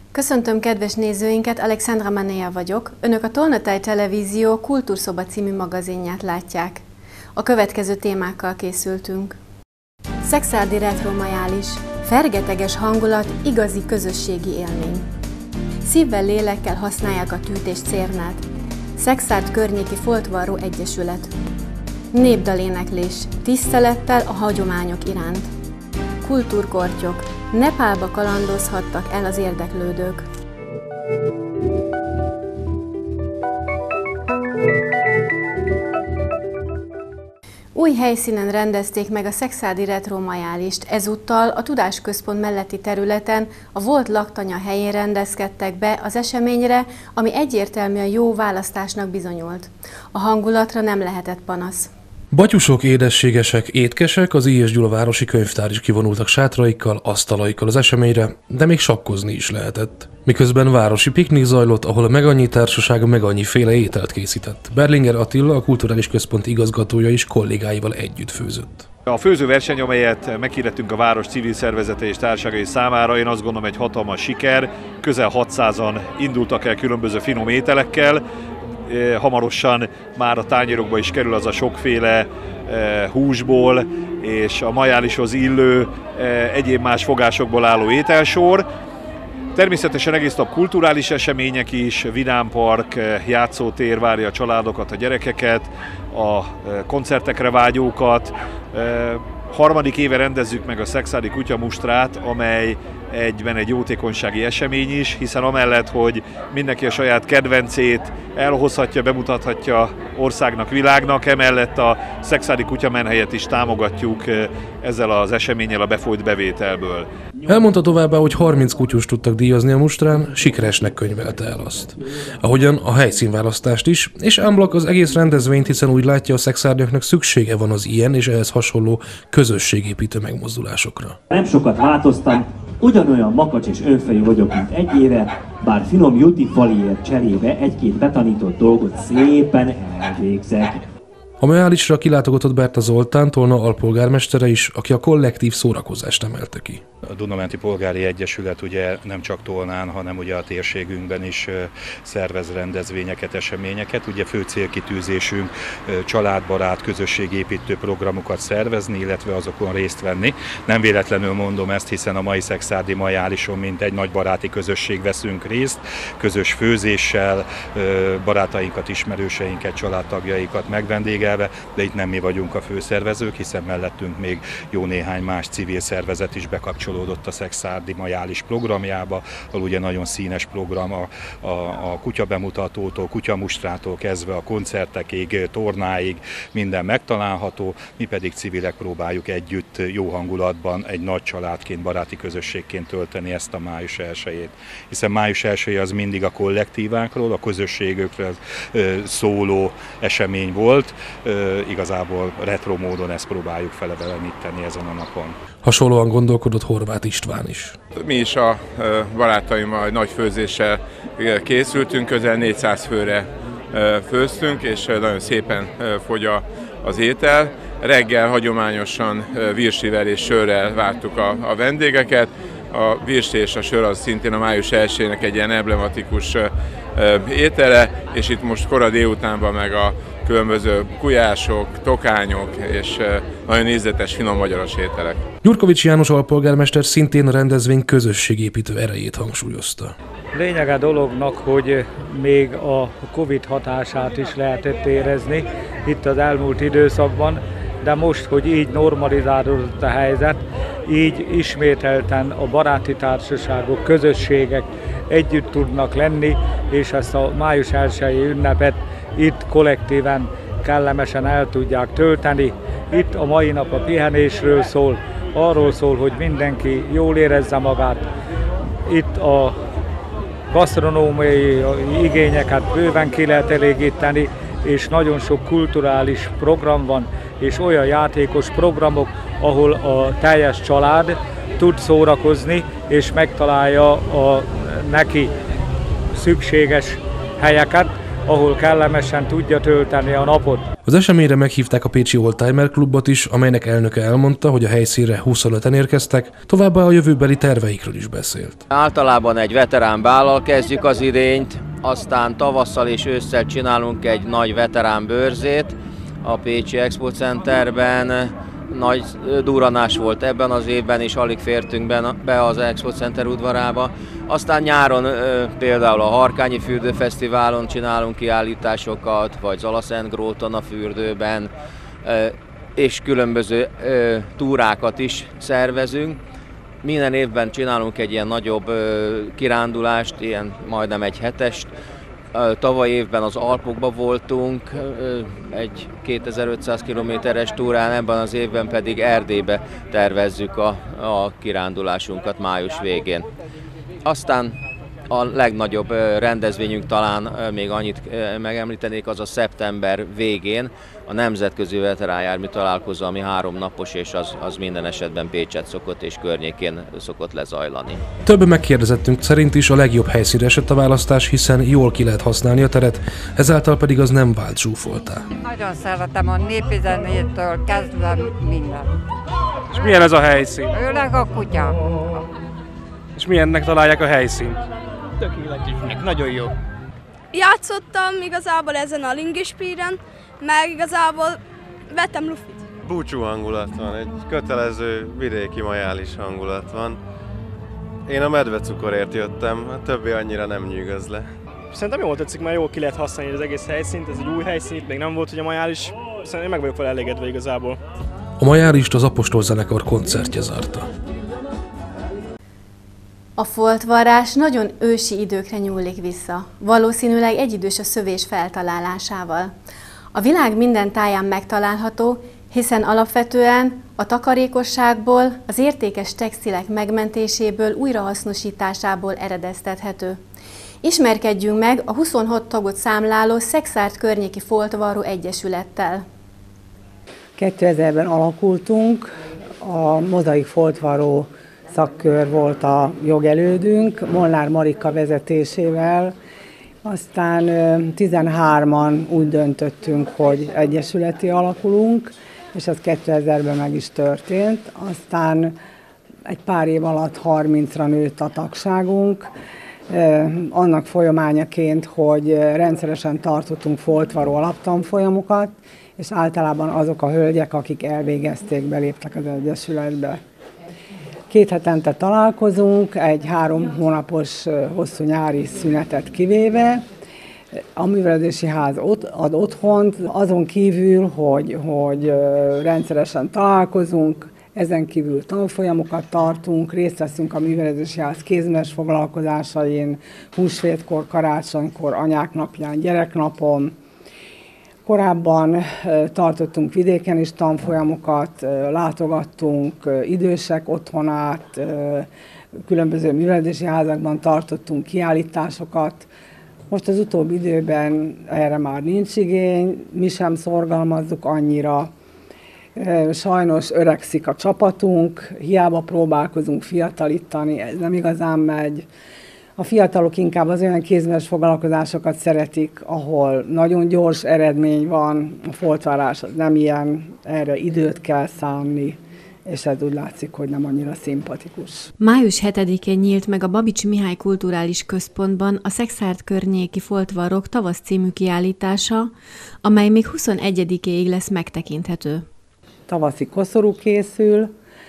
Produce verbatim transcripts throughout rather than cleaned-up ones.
Köszöntöm kedves nézőinket, Alexandra Manea vagyok. Önök a Tolnatáj Televízió Kultúrszoba című magazinját látják. A következő témákkal készültünk. Szekszárdi retro majális, fergeteges hangulat, igazi közösségi élmény. Szívvel, lélekkel használják a tűt és cérnát. Szekszárd környéki foltvarró egyesület. Népdaléneklés, tisztelettel a hagyományok iránt. Kultúrkortyok, Nepálba kalandozhattak el az érdeklődők. Új helyszínen rendezték meg a szekszárdi retro majálist, ezúttal a Tudásközpont melletti területen, a volt laktanya helyén rendezkedtek be az eseményre, ami egyértelműen jó választásnak bizonyult. A hangulatra nem lehetett panasz. Batyusok, édességesek, étkesek, az I. és Gyula városi könyvtár is kivonultak sátraikkal, asztalaikkal az eseményre, de még sakkozni is lehetett. Miközben városi piknik zajlott, ahol a Megannyi Társaság megannyiféle ételt készített. Berlinger Attila, a Kulturális Központ igazgatója is kollégáival együtt főzött. A főzőverseny, amelyet meghirdettünk a város civil szervezete és társaságai számára, én azt gondolom egy hatalmas siker. Közel hatszázan indultak el különböző finom ételekkel. Hamarosan már a tányérokba is kerül az a sokféle húsból és a majálishoz illő egyéb más fogásokból álló ételsor. Természetesen egész nap kulturális események is, vidámpark, játszótér várja a családokat, a gyerekeket, a koncertekre vágyókat. Harmadik éve rendezzük meg a szekszárdi kutyamustrát, amely egyben egy jótékonysági esemény is, hiszen amellett, hogy mindenki a saját kedvencét elhozhatja, bemutathatja országnak, világnak, emellett a szekszárdi kutyamenhelyet is támogatjuk ezzel az eseménnyel a befolyt bevételből. Elmondta továbbá, hogy harminc kutyust tudtak díjazni a mustrán, sikeresnek könyvelte el azt. Ahogyan a helyszínválasztást is, és ámblak az egész rendezvényt, hiszen úgy látja, a szekszárdiaknak szüksége van az ilyen és ehhez hasonló közösségépítő megmozdulásokra. Nem sokat változtam, ugyanolyan makacs és önfejű vagyok, mint egy éve, bár finom jutifaliért cserébe egy-két betanított dolgot szépen elvégzek. A majálisra kilátogatott Berta Zoltán, Tolna alpolgármestere is, aki a kollektív szórakozást emelte ki. A Duna-menti Polgári Egyesület ugye nem csak Tolnán, hanem ugye a térségünkben is szervez rendezvényeket, eseményeket. Ugye fő célkitűzésünk családbarát, közösségépítő programokat szervezni, illetve azokon részt venni. Nem véletlenül mondom ezt, hiszen a mai szekszárdi majálison mint egy nagy baráti közösség veszünk részt, közös főzéssel, barátainkat, ismerőseinket, családtagjaikat megvendégelve, de itt nem mi vagyunk a főszervezők, hiszen mellettünk még jó néhány más civil szervezet is bekapcsolódott a szekszárdi majális programjába, ahol ugye nagyon színes program a, a, a kutyabemutatótól, kutyamustrától kezdve a koncertekig, tornáig minden megtalálható, mi pedig civilek próbáljuk együtt jó hangulatban egy nagy családként, baráti közösségként tölteni ezt a május elsejét. Hiszen május elseje az mindig a kollektívákról, a közösségükről szóló esemény volt, igazából retro módon ezt próbáljuk feleveleníteni ezen a napon. Hasonlóan gondolkodott Horváth István is. Mi is a barátaimmal nagy főzéssel készültünk, közel négyszáz főre főztünk, és nagyon szépen fogy az étel. Reggel hagyományosan virsivel és sörrel vártuk a, a vendégeket. A virsi és a sör az szintén a május elsejének egy ilyen emblematikus étele, és itt most kora délutánban meg a különböző gulyások, tokányok és nagyon ízletes, finom magyaros ételek. Gyurkovics János alpolgármester szintén a rendezvény közösségépítő erejét hangsúlyozta. Lényeg a dolognak, hogy még a Covid hatását is lehetett érezni itt az elmúlt időszakban, de most, hogy így normalizálódott a helyzet, így ismételten a baráti társaságok, közösségek együtt tudnak lenni, és ezt a május elsejei ünnepet itt kollektíven kellemesen el tudják tölteni. Itt a mai nap a pihenésről szól, arról szól, hogy mindenki jól érezze magát. Itt a gasztronómiai igényeket bőven ki lehet elégíteni, és nagyon sok kulturális program van, és olyan játékos programok, ahol a teljes család tud szórakozni, és megtalálja a neki szükséges helyeket, ahol kellemesen tudja tölteni a napot. Az eseményre meghívták a pécsi Oldtimer klubot is, amelynek elnöke elmondta, hogy a helyszínre huszonöten érkeztek, továbbá a jövőbeli terveikről is beszélt. Általában egy veterán bállal kezdjük az idényt, aztán tavasszal és ősszel csinálunk egy nagy veterán bőrzét a Pécsi Expo Centerben. Nagy durranás volt ebben az évben, és alig fértünk be az Expo Center udvarába. Aztán nyáron például a Harkányi Fürdőfesztiválon csinálunk kiállításokat, vagy Zalaszentgróton a fürdőben, és különböző túrákat is szervezünk. Minden évben csinálunk egy ilyen nagyobb kirándulást, ilyen majdnem egy hetest. Tavaly évben az Alpokban voltunk, egy kétezer-ötszáz kilométeres túrán, ebben az évben pedig Erdélybe tervezzük a, a kirándulásunkat május végén. Aztán a legnagyobb rendezvényünk, talán még annyit megemlítenék, az a szeptember végén a Nemzetközi Veteránjármű találkozó, ami három napos, és az, az minden esetben Pécset szokott és környékén szokott lezajlani. Több megkérdezettünk szerint is a legjobb helyszínre esett a választás, hiszen jól ki lehet használni a teret, ezáltal pedig az nem vált zsúfoltá. Nagyon szeretem a népi zenétől kezdve minden. És milyen ez a helyszín? Főleg a kutyák. És milyennek találják a helyszínt? Tökéletesnek, nagyon jó. Játszottam igazából ezen a Lingispíren, meg igazából vettem lufit. Búcsú hangulat van, egy kötelező vidéki majális hangulat van. Én a medvecukorért jöttem, a többi annyira nem nyűgöz le. Szerintem jól tetszik, mert jól ki lehet használni az egész helyszínt, ez egy új helyszín, itt még nem volt ugye majális, szerintem én meg vagyok vele elégedve igazából. A majálist az Apostol zenekar koncertje zárta. A foltvarrás nagyon ősi időkre nyúlik vissza, valószínűleg egyidős a szövés feltalálásával. A világ minden táján megtalálható, hiszen alapvetően a takarékosságból, az értékes textilek megmentéséből, újrahasznosításából eredeztethető. Ismerkedjünk meg a huszonhat tagot számláló Szekszárd környéki foltvarró egyesülettel. kétezerben alakultunk, a Mozaik Foltvarró szakkör volt a jogelődünk, Molnár Marika vezetésével. Aztán tizenhárman úgy döntöttünk, hogy egyesületi alakulunk, és ez kétezerben meg is történt. Aztán egy pár év alatt harmincra nőtt a tagságunk, annak folyamányaként, hogy rendszeresen tartottunk foltvarró alaptanfolyamokat, és általában azok a hölgyek, akik elvégezték, beléptek az egyesületbe. Két hetente találkozunk, egy három hónapos hosszú nyári szünetet kivéve. A művelődési ház ad otthont, azon kívül, hogy, hogy rendszeresen találkozunk, ezen kívül tanfolyamokat tartunk, részt veszünk a művelődési ház kézműves foglalkozásain, húsvétkor, karácsonykor, anyák napján, gyereknapon. Korábban tartottunk vidéken is tanfolyamokat, látogattunk idősek otthonát, különböző művelődési házakban tartottunk kiállításokat. Most az utóbbi időben erre már nincs igény, mi sem szorgalmazzuk annyira. Sajnos öregszik a csapatunk, hiába próbálkozunk fiatalítani, ez nem igazán megy. A fiatalok inkább az olyan kézműves foglalkozásokat szeretik, ahol nagyon gyors eredmény van, a foltvarrás az nem ilyen, erre időt kell szánni, és ez úgy látszik, hogy nem annyira szimpatikus. május hetedikén nyílt meg a Babits Mihály Kulturális Központban a Szekszárd környéki foltvarrók tavasz című kiállítása, amely még huszonegyedikéig lesz megtekinthető. Tavaszi koszorú készül,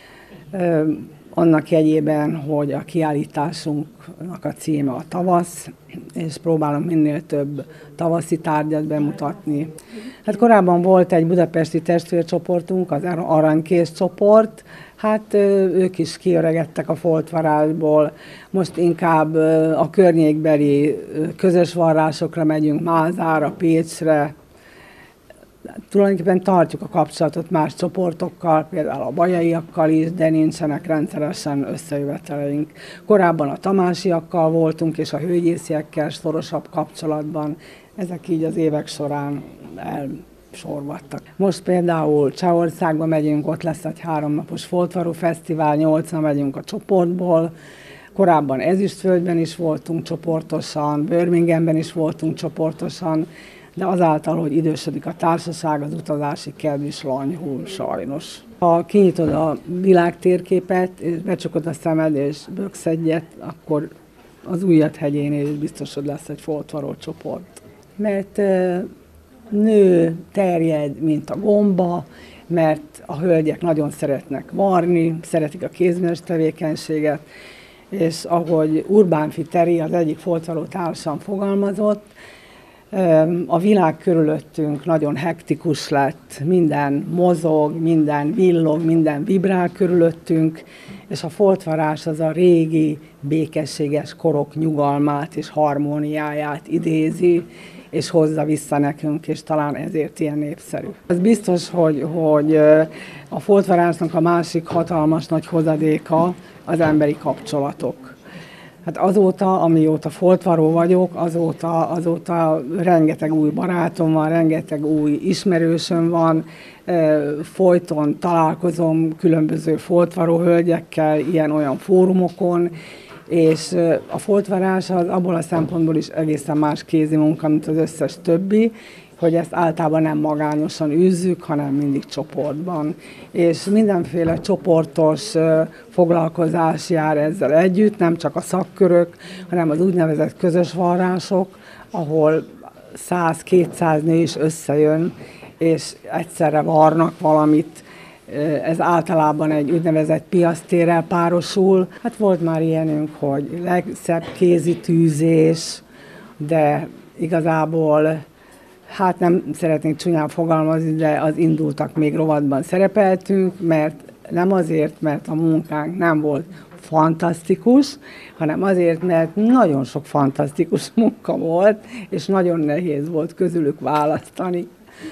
annak jegyében, hogy a kiállításunknak a címe a tavasz, és próbálom minél több tavaszi tárgyat bemutatni. Hát korábban volt egy budapesti testvércsoportunk, az Aranykész csoport, hát ők is kiöregedtek a foltvarrásból, most inkább a környékbeli közös varrásokra megyünk, Mázára, Pécsre. Tulajdonképpen tartjuk a kapcsolatot más csoportokkal, például a bajaiakkal is, de nincsenek rendszeresen összejöveteleink. Korábban a tamásiakkal voltunk, és a hőgyésziekkel szorosabb kapcsolatban. Ezek így az évek során elsorvadtak. Most például Csehországba megyünk, ott lesz egy háromnapos foltvarró fesztivál, nyolcra megyünk a csoportból. Korábban Ezüstföldben is voltunk csoportosan, Birminghamben is voltunk csoportosan, de azáltal, hogy idősödik a társaság, az utazási kedv is lanyhul sajnos. Ha kinyitod a világtérképet, és becsukod a szemed, és böksz egyet, akkor az Újjad-hegyénél is biztos, hogy lesz egy foltvaró csoport. Mert nő, terjed, mint a gomba, mert a hölgyek nagyon szeretnek varni, szeretik a kézműves tevékenységet, és ahogy Urbán Fiteri, az egyik foltvaró társam fogalmazott, a világ körülöttünk nagyon hektikus lett, minden mozog, minden villog, minden vibrál körülöttünk, és a foltvarás az a régi, békességes korok nyugalmát és harmóniáját idézi, és hozza vissza nekünk, és talán ezért ilyen népszerű. Az biztos, hogy, hogy a foltvarásnak a másik hatalmas nagy hozadéka az emberi kapcsolatok. Hát azóta, amióta foltvaró vagyok, azóta, azóta rengeteg új barátom van, rengeteg új ismerősöm van, folyton találkozom különböző foltvaró hölgyekkel, ilyen-olyan fórumokon, és a foltvarás az abból a szempontból is egészen más kézi munka, mint az összes többi, hogy ezt általában nem magányosan űzzük, hanem mindig csoportban. És mindenféle csoportos foglalkozás jár ezzel együtt, nem csak a szakkörök, hanem az úgynevezett közös varrások, ahol száz-kétszáz nő is összejön, és egyszerre varnak valamit. Ez általában egy úgynevezett piasztérrel párosul. Hát volt már ilyenünk, hogy legszebb kézi tűzés, de igazából hát nem szeretnék csúnyán fogalmazni, de az indultak még rovatban szerepeltünk, mert nem azért, mert a munkánk nem volt fantasztikus, hanem azért, mert nagyon sok fantasztikus munka volt, és nagyon nehéz volt közülük választani.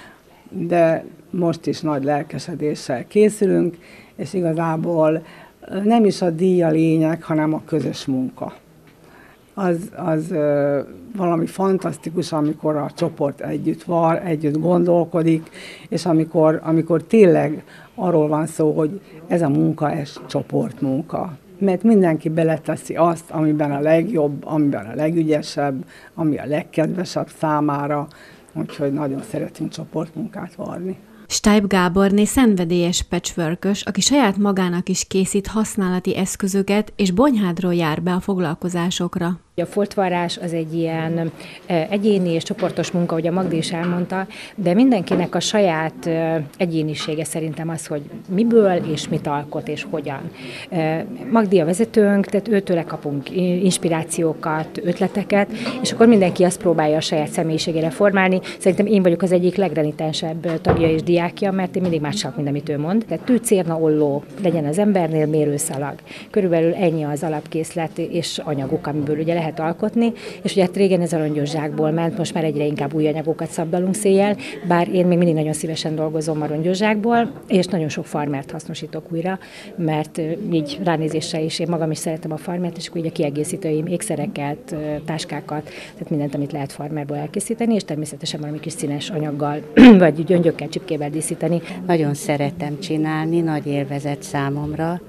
De most is nagy lelkesedéssel készülünk, és igazából nem is a díj a lényeg, hanem a közös munka. Az, az ö, valami fantasztikus, amikor a csoport együtt var, együtt gondolkodik, és amikor, amikor tényleg arról van szó, hogy ez a munka, ez csoportmunka. Mert mindenki beleteszi azt, amiben a legjobb, amiben a legügyesebb, ami a legkedvesebb számára, úgyhogy nagyon szeretünk csoportmunkát varni. Steib Gáborné szenvedélyes patchworkös, aki saját magának is készít használati eszközöket, és Bonyhádról jár be a foglalkozásokra. A foltvarrás az egy ilyen egyéni és csoportos munka, ahogy a Magdi is elmondta, de mindenkinek a saját egyénisége szerintem az, hogy miből és mit alkot és hogyan. Magdi a vezetőnk, tehát őtőle kapunk inspirációkat, ötleteket, és akkor mindenki azt próbálja a saját személyiségére formálni. Szerintem én vagyok az egyik legrenitensebb tagja és diákja, mert én mindig más csak, mint amit ő mond. Tehát tű, cérna, olló legyen az embernél, mérőszalag. Körülbelül ennyi az alapkészlet és anyagok, amiből ugye lehet alkotni, és ugye hát régen ez a rongyos zsákból ment, most már egyre inkább új anyagokat szabdalunk széjjel, bár én még mindig nagyon szívesen dolgozom a rongyos zsákból, és nagyon sok farmert hasznosítok újra, mert így ránézésre is én magam is szeretem a farmert, és akkor ugye kiegészítőim, ékszereket, táskákat, tehát mindent, amit lehet farmerból elkészíteni, és természetesen valami kis színes anyaggal, vagy gyöngyökkel, csipkével díszíteni. Nagyon szeretem csinálni, nagy élvezet számomra.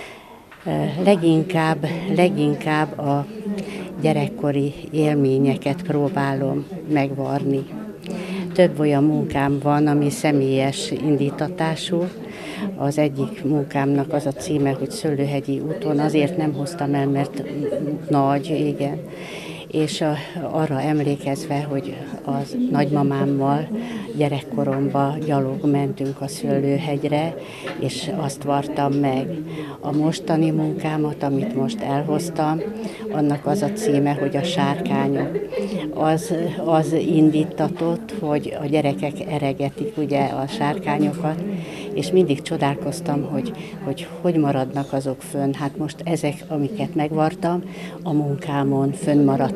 Leginkább, leginkább a gyerekkori élményeket próbálom megvarni. Több olyan munkám van, ami személyes indítatású. Az egyik munkámnak az a címe, hogy Szőlőhegyi úton, azért nem hoztam el, mert nagy, igen. És a, arra emlékezve, hogy az nagymamámmal gyerekkoromban gyalog mentünk a Szőlőhegyre, és azt vartam meg. A mostani munkámat, amit most elhoztam, annak az a címe, hogy a sárkányok. Az, az indítatott, hogy a gyerekek eregetik ugye a sárkányokat, és mindig csodálkoztam, hogy, hogy hogy maradnak azok fönn. Hát most ezek, amiket megvartam, a munkámon fönnmaradtak.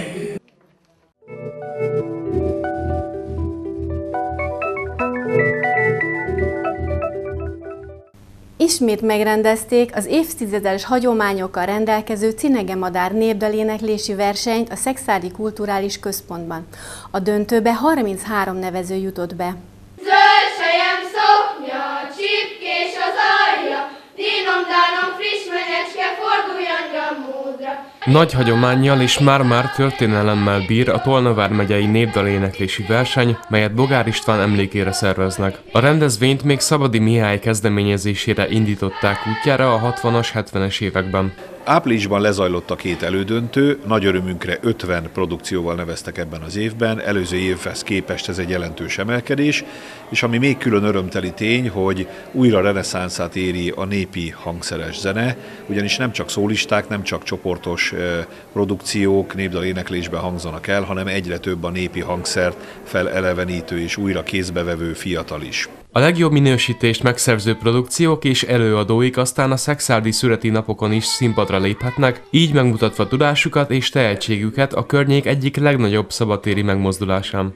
Ismét megrendezték az évtizedes hagyományokkal rendelkező Cinegemadár népdaléneklési versenyt a Szekszárdi Kulturális Központban. A döntőbe harminchárom nevező jutott be. Zöld sejem szoknya, csipkés az alja, dinom-dánom friss menyecske, forduljon gyamúd. Nagy hagyománnyal és már-már történelemmel bír a Tolna vármegyei népdaléneklési verseny, melyet Bogár István emlékére szerveznek. A rendezvényt még Szabadi Mihály kezdeményezésére indították útjára a hatvanas, hetvenes években. Áprilisban lezajlott a két elődöntő, nagy örömünkre ötven produkcióval neveztek ebben az évben, előző évhez képest ez egy jelentős emelkedés, és ami még külön örömteli tény, hogy újra reneszánszát éri a népi hangszeres zene, ugyanis nem csak szólisták, nem csak csoportos produkciók népdaléneklésben hangzanak el, hanem egyre több a népi hangszert felelevenítő és újra kézbevevő fiatal is. A legjobb minősítést megszerző produkciók és előadóik aztán a szekszárdi szüreti napokon is színpadra léphetnek, így megmutatva tudásukat és tehetségüket a környék egyik legnagyobb szabadtéri megmozdulásán.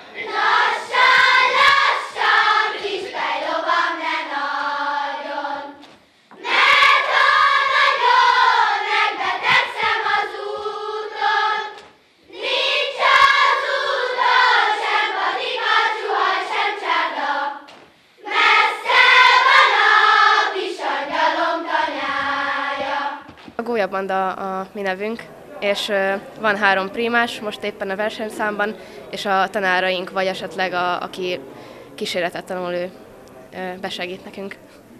A Gólyabanda a mi nevünk, és van három prímás most éppen a versenyszámban, és a tanáraink, vagy esetleg a, aki kíséretet tanul, ő besegít nekünk.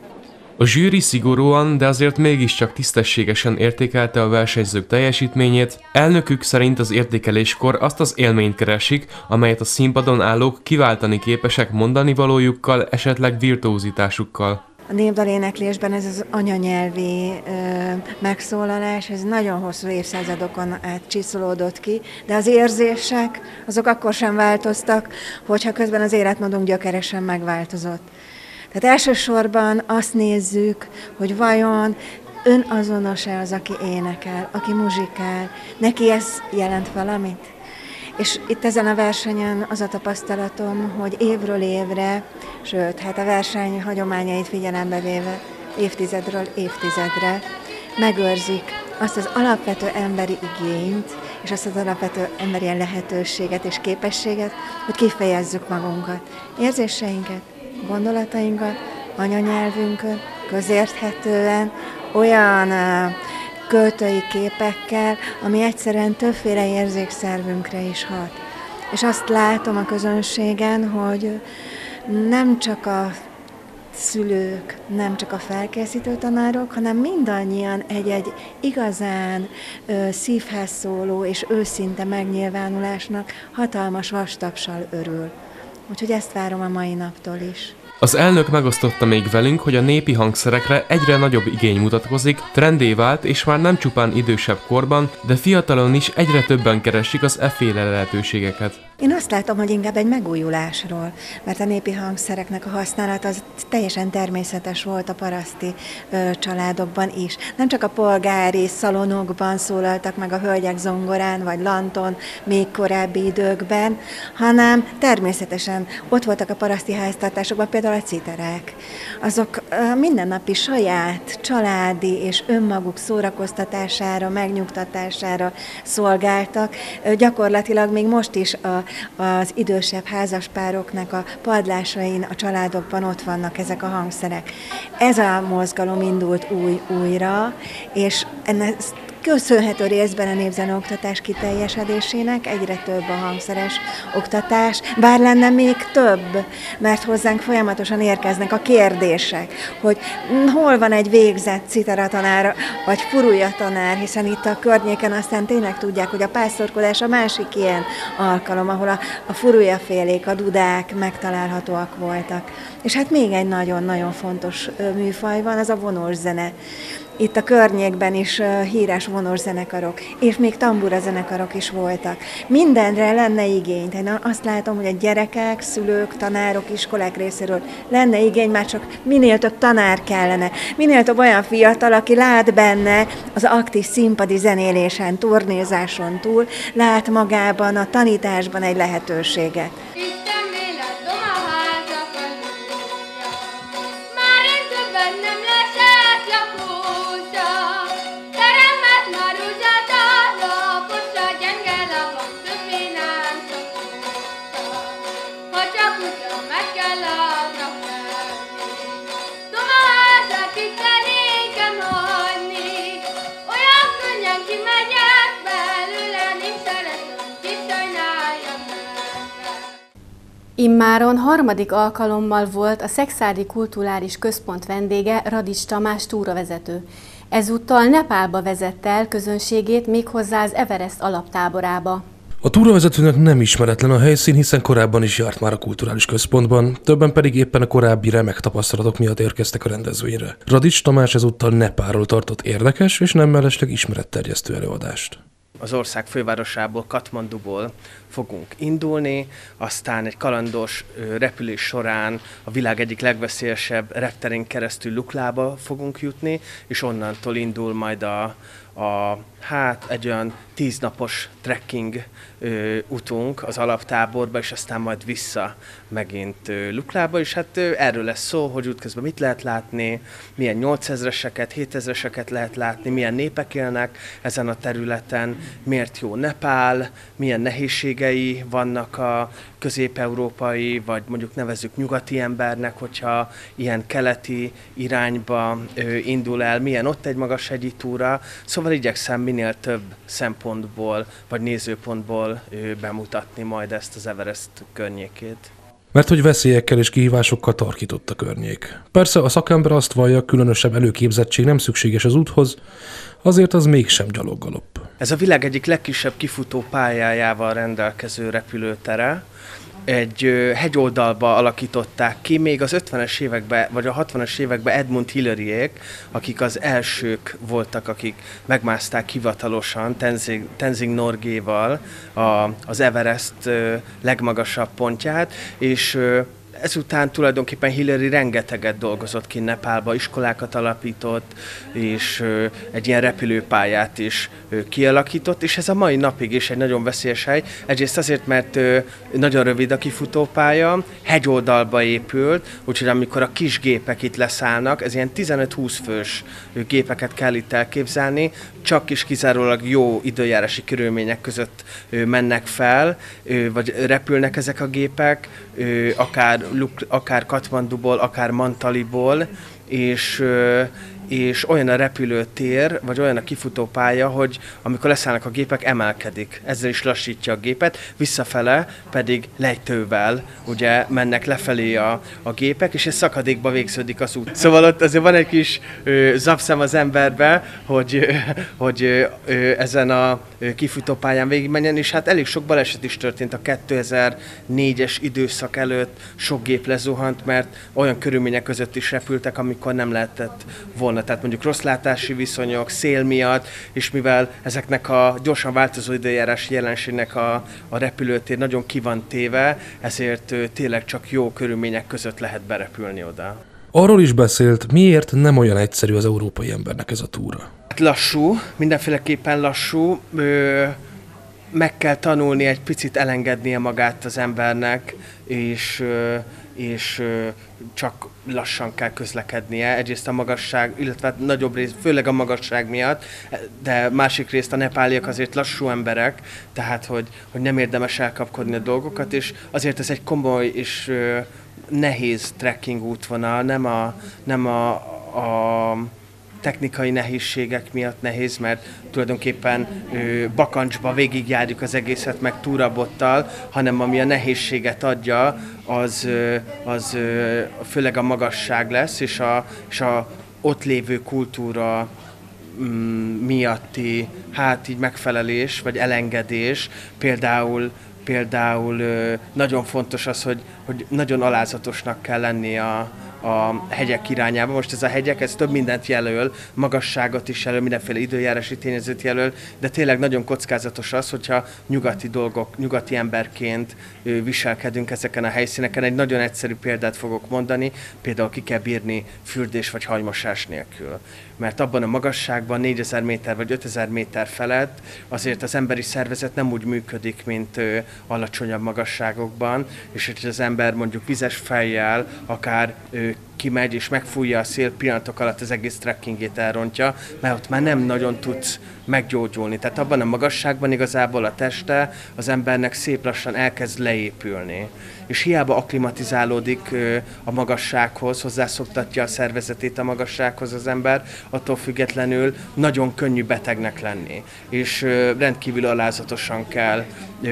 A zsűri szigorúan, de azért mégiscsak tisztességesen értékelte a versenyzők teljesítményét. Elnökük szerint az értékeléskor azt az élményt keresik, amelyet a színpadon állók kiváltani képesek mondani valójukkal, esetleg virtuózitásukkal. A népdaléneklésben ez az anyanyelvi ö, megszólalás, ez nagyon hosszú évszázadokon át csiszolódott ki, de az érzések azok akkor sem változtak, hogyha közben az életmódunk gyökeresen megváltozott. Tehát elsősorban azt nézzük, hogy vajon önazonos-e az, aki énekel, aki muzsikál, neki ez jelent valamit? És itt ezen a versenyen az a tapasztalatom, hogy évről évre, sőt, hát a verseny hagyományait figyelembe véve évtizedről évtizedre megőrzik azt az alapvető emberi igényt, és azt az alapvető emberi lehetőséget és képességet, hogy kifejezzük magunkat, érzéseinket, gondolatainkat, anyanyelvünkön, közérthetően, olyan uh, költői képekkel, ami egyszerűen többféle érzékszervünkre is hat. És azt látom a közönségen, hogy nem csak a szülők, nem csak a felkészítő tanárok, hanem mindannyian egy-egy igazán ö, szívhez szóló és őszinte megnyilvánulásnak hatalmas vastapsal örül. Úgyhogy ezt várom a mai naptól is. Az elnök megosztotta még velünk, hogy a népi hangszerekre egyre nagyobb igény mutatkozik, trendé vált, és már nem csupán idősebb korban, de fiatalon is egyre többen keresik az efféle lehetőségeket. Én azt látom, hogy inkább egy megújulásról, mert a népi hangszereknek a használat az teljesen természetes volt a paraszti ö, családokban is. Nem csak a polgári szalonokban szólaltak meg a hölgyek zongorán vagy lanton még korábbi időkben, hanem természetesen ott voltak a paraszti háztartásokban például a citerák. Azok ö, mindennapi saját, családi és önmaguk szórakoztatására, megnyugtatására szolgáltak. Ö, gyakorlatilag még most is a az idősebb házaspároknak a padlásain, a családokban ott vannak ezek a hangszerek. Ez a mozgalom indult új, újra, és ennek köszönhető részben a népzeneoktatás kiteljesedésének, egyre több a hangszeres oktatás, bár lenne még több, mert hozzánk folyamatosan érkeznek a kérdések, hogy hol van egy végzett citaratanár, vagy furulyatanár, hiszen itt a környéken aztán tényleg tudják, hogy a pásztorkodás a másik ilyen alkalom, ahol a, a furuljafélék, a dudák megtalálhatóak voltak. És hát még egy nagyon-nagyon fontos műfaj van, az a vonós zene. Itt a környékben is híres vonós zenekarok, és még tambura zenekarok is voltak. Mindenre lenne igény. Én azt látom, hogy a gyerekek, szülők, tanárok, iskolák részéről lenne igény, már csak minél több tanár kellene. Minél több olyan fiatal, aki lát benne az aktív színpadi zenélésen, turnézáson túl, lát magában a tanításban egy lehetőséget. Olyan könnyen kimegyek. Immáron harmadik alkalommal volt a Szekszárdi Kulturális Központ vendége Radics Tamás túravezető. Ezúttal Nepálba vezette el közönségét, méghozzá az Everest alaptáborába. A túravezetőnek nem ismeretlen a helyszín, hiszen korábban is járt már a kulturális központban, többen pedig éppen a korábbi remek tapasztalatok miatt érkeztek a rendezvényre. Radics Tamás ezúttal Nepálról tartott érdekes és nem mellesleg ismeretterjesztő előadást. Az ország fővárosából, Katmanduból fogunk indulni, aztán egy kalandos repülés során a világ egyik legveszélyesebb repterén keresztül Luklába fogunk jutni, és onnantól indul majd a, a hát egy olyan tíznapos trekking ö, utunk az alaptáborba, és aztán majd vissza megint ö, Luklába, és hát ö, erről lesz szó, hogy útközben mit lehet látni, milyen nyolcezreseket, hétezreseket lehet látni, milyen népek élnek ezen a területen, miért jó Nepál, milyen nehézségei vannak a közép-európai, vagy mondjuk nevezzük nyugati embernek, hogyha ilyen keleti irányba ö, indul el, milyen ott egy magashegyi túra, szóval igyekszem minél több szempontból, vagy nézőpontból ö, bemutatni majd ezt az Everest környékét. Mert hogy veszélyekkel és kihívásokkal tarkított a környék. Persze a szakember azt vallja, különösebb előképzettség nem szükséges az úthoz, azért az mégsem gyaloggalopp. Ez a világ egyik legkisebb kifutó pályájával rendelkező repülőtere. Egy ö, hegyoldalba alakították ki, még az ötvenes években, vagy a hatvanas években Edmund Hillaryék, akik az elsők voltak, akik megmászták hivatalosan Tenzing, Tenzing Norgayval a, az Everest ö, legmagasabb pontját, és ö, ezután tulajdonképpen Hillary rengeteget dolgozott ki Nepálba, iskolákat alapított, és ö, egy ilyen repülőpályát is ö, kialakított, és ez a mai napig is egy nagyon veszélyes hely. Egyrészt azért, mert ö, nagyon rövid a kifutópálya, hegyoldalba épült, úgyhogy amikor a kis gépek itt leszállnak, ez ilyen tizenöt-húsz fős ö, gépeket kell itt elképzelni, csak is kizárólag jó időjárási körülmények között ö, mennek fel, ö, vagy repülnek ezek a gépek, ö, akár akár Katmanduból, akár Mantaliból, és, és olyan a repülőtér, vagy olyan a kifutópálya, hogy amikor leszállnak a gépek, emelkedik. Ezzel is lassítja a gépet, visszafele pedig lejtővel ugye mennek lefelé a, a gépek, és ez szakadékba végződik az út. Szóval ott azért van egy kis ö, zapszem az emberbe, hogy, ö, hogy ö, ezen a kifutópályán végigmenjen, és hát elég sok baleset is történt a kétezer-négyes időszak előtt, sok gép lezuhant, mert olyan körülmények között is repültek, amikor nem lehetett volna. Tehát mondjuk rossz látási viszonyok, szél miatt, és mivel ezeknek a gyorsan változó időjárási jelenségnek a, a repülőtér nagyon ki van téve, ezért tényleg csak jó körülmények között lehet berepülni oda. Arról is beszélt, miért nem olyan egyszerű az európai embernek ez a túra. Lassú, mindenféleképpen lassú, ö, meg kell tanulni egy picit elengednie magát az embernek, és, ö, és ö, csak lassan kell közlekednie. Egyrészt a magasság, illetve nagyobb rész, főleg a magasság miatt, de másik részt a nepáliak azért lassú emberek, tehát hogy, hogy nem érdemes elkapkodni a dolgokat, és azért ez egy komoly és ö, nehéz trekking útvonal, nem a, nem a, a technikai nehézségek miatt nehéz, mert tulajdonképpen ö, bakancsba végigjárjuk az egészet meg túrabottal, hanem ami a nehézséget adja, az, ö, az ö, főleg a magasság lesz, és a, és a ott lévő kultúra mm, miatti hát így megfelelés, vagy elengedés, például Például ö, nagyon fontos az, hogy, hogy nagyon alázatosnak kell lenni a, a hegyek irányába. Most ez a hegyek, ez több mindent jelöl, magasságot is jelöl, mindenféle időjárási tényezőt jelöl, de tényleg nagyon kockázatos az, hogyha nyugati dolgok, nyugati emberként ö, viselkedünk ezeken a helyszíneken. Egy nagyon egyszerű példát fogok mondani, például ki kell bírni fürdés vagy hajmosás nélkül. Mert abban a magasságban négyezer méter vagy ötezer méter felett azért az emberi szervezet nem úgy működik, mint ö, alacsonyabb magasságokban, és hogy az ember mondjuk vizes fejjel, akár ö, kimegy és megfújja a szél, pillanatok alatt az egész trekkingét elrontja, mert ott már nem nagyon tudsz meggyógyulni. Tehát abban a magasságban igazából a teste az embernek szép lassan elkezd leépülni. És hiába akklimatizálódik a magassághoz, hozzászoktatja a szervezetét a magassághoz az ember, attól függetlenül nagyon könnyű betegnek lenni. És rendkívül alázatosan kell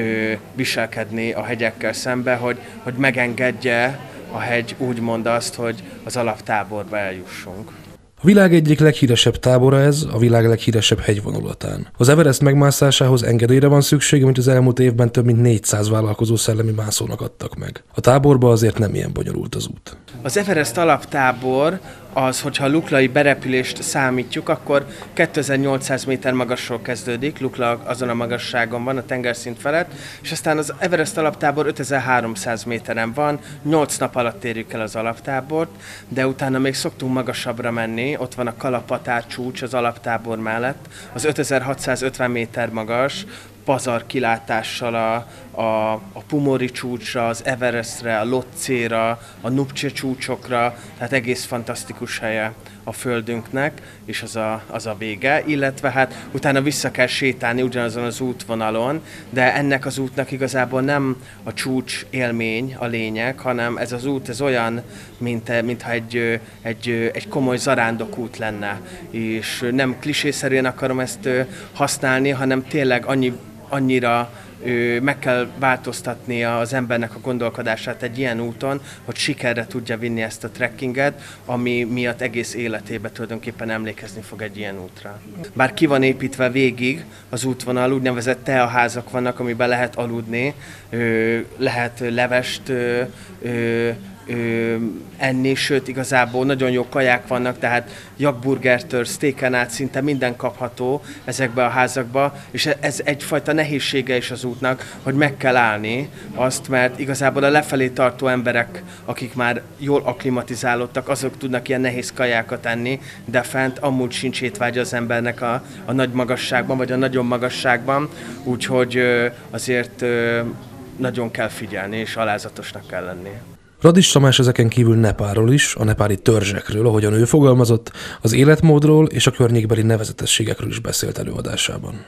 viselkedni a hegyekkel szembe, hogy, hogy megengedje a hegy úgymond azt, hogy az alaptáborba eljussunk. A világ egyik leghíresebb tábora ez, a világ leghíresebb hegyvonulatán. Az Everest megmászásához engedélyre van szüksége, mint az elmúlt évben több mint négyszáz vállalkozó szellemi mászónak adtak meg. A táborba azért nem ilyen bonyolult az út. Az Everest alaptábor az, hogyha a luklai berepülést számítjuk, akkor kétezer-nyolcszáz méter magasról kezdődik, Lukla azon a magasságon van, a tengerszint felett, és aztán az Everest alaptábor ötezer-háromszáz méteren van, nyolc nap alatt érjük el az alaptábort, de utána még szoktunk magasabbra menni, ott van a Kalapatár csúcs az alaptábor mellett, az ötezer-hatszázötven méter magas, pazar kilátással a, a, a Pumori csúcsra, az Everestre, a Lhotse-ra, a Nupcse csúcsokra, tehát egész fantasztikus helye a földünknek, és az a, az a vége, illetve hát utána vissza kell sétálni ugyanazon az útvonalon, de ennek az útnak igazából nem a csúcs élmény a lényeg, hanem ez az út ez olyan, mint, mintha egy, egy, egy komoly zarándokút lenne, és nem klisészerűen akarom ezt használni, hanem tényleg annyi, annyira ő, meg kell változtatnia az embernek a gondolkodását egy ilyen úton, hogy sikerre tudja vinni ezt a trekkinget, ami miatt egész életében tulajdonképpen emlékezni fog egy ilyen útra. Bár ki van építve végig az útvonal, úgynevezett teaházak vannak, amiben lehet aludni, ő, lehet levest ő, ő, Ö, enni, sőt igazából nagyon jó kaják vannak, tehát jakburgertől, steaken át szinte minden kapható ezekbe a házakba, és ez egyfajta nehézsége is az útnak, hogy meg kell állni azt, mert igazából a lefelé tartó emberek, akik már jól akklimatizálódtak, azok tudnak ilyen nehéz kajákat enni, de fent amúgy sincs étvágya az embernek a, a nagy magasságban, vagy a nagyon magasságban, úgyhogy ö, azért ö, nagyon kell figyelni, és alázatosnak kell lenni. Radics Tamás ezeken kívül Nepálról is, a nepáli törzsekről, ahogyan ő fogalmazott, az életmódról és a környékbeli nevezetességekről is beszélt előadásában.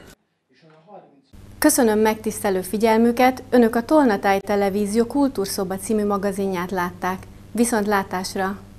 Köszönöm megtisztelő figyelmüket, Önök a Tolna Táj Televízió Kultúrszoba című magazinját látták. Viszontlátásra!